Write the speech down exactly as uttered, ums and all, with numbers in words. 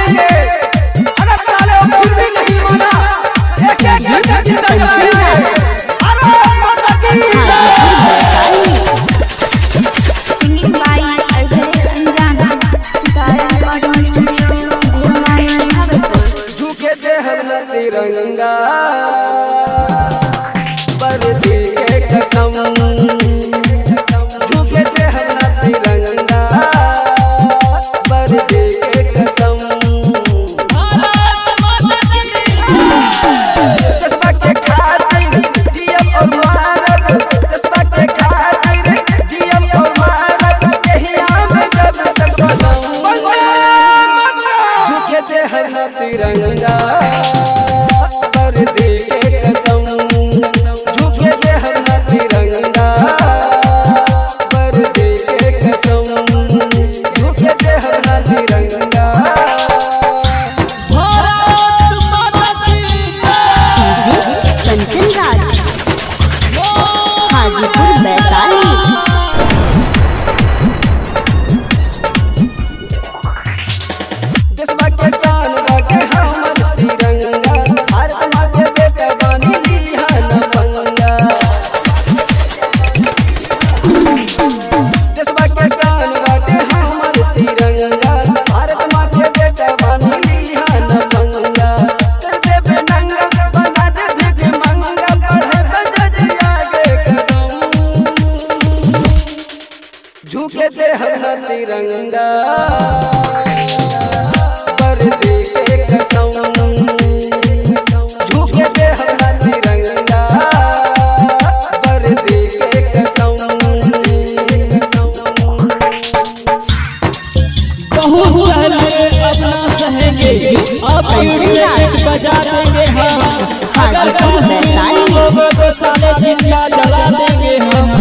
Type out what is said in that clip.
लेंगे। अगर साले फिर भी नहीं माना एक एक जिंदा जलाएंगे। अरे माता की सिंगिंग बाय अजय अंजाना सितारा रिकॉर्डिंग स्टूडियो भागलपुर। झुके दे हम तिरंगा बरदी के कसम, झुके दे हम तिरंगा बरदी के कसम। जज्बा के खातिर जियम और मारब, जज्बा के खातिर जियम और मारब, यहिया में जब तक कसम। झुके दे हम तिरंगा बरदी के कसम, झुके दे हम तिरंगा बरदी के कसम, झुके दे हम तिरंगा। कंचन राज हाजीपुर वैशाली। देशवा के शान रखे हमर तिरंगा, हर समाज के बेटा बनी लिहा न पंगा। देशवा के शान रखे हमर तिरंगा, हर समाज के बेटा बनी लिहा न पंगा। कर देबे नंगा बना दे भिख मंगा, बढ़े बजरिया के कदम। झुके दे हम तिरंगा बरदी के कसम, झुके दे हम तिरंगा बरदी के कसम। बहुत पहले अपना सहेंगे अब बजा देंगे हम, अगर हाजीपुर वैशाली। तो साले जिंदा जला देंगे हम।